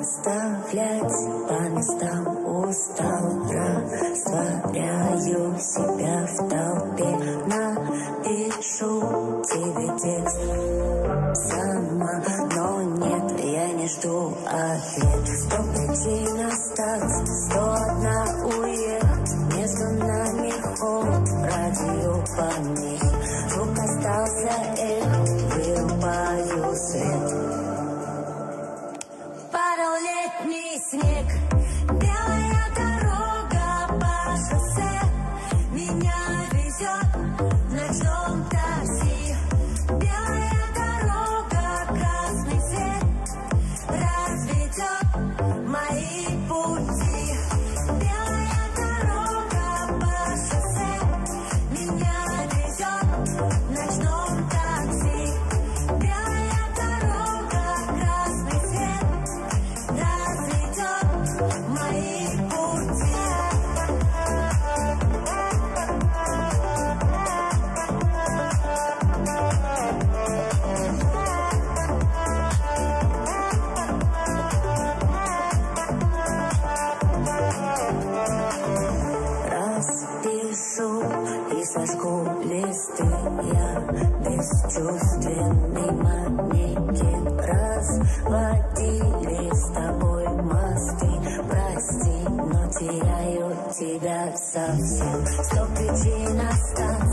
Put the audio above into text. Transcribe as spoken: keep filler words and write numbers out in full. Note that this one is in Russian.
расставлять по местам. Устал, растворяю себя в толпе. Напишу тебе текст сама, но нет, я не жду ответ. Сто причин остаться, сто одна уехать. Между нами холод, радио помехи. Звук остался, эхо, вырубаю свет. Падал летний снег, белая дорога по шоссе. Меня везет в ночном такси. Белая дорога, красный свет разведет мои пути. Белая дорога по шоссе. Меня везет в ночном такси. Белая дорога, красный свет разведет мои пути. Распишу и сожгу листы. Я бесчувственный манекен. Разводили с тобой мосты. Прости, но теряю тебя совсем. Сто причин остаться.